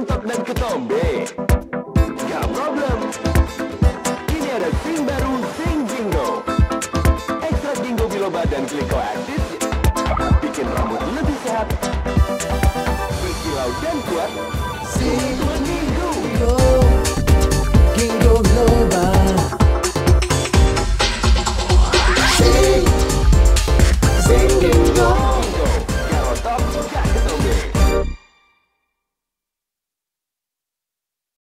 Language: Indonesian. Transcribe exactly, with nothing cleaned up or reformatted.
rontok dan ketombe? Gak problem. Ini ada Sing baru, Sing Jingo. Ekstrak Ginkgo biloba dan glikoaktif bikin rambut lebih sehat, berkilau dan kuat.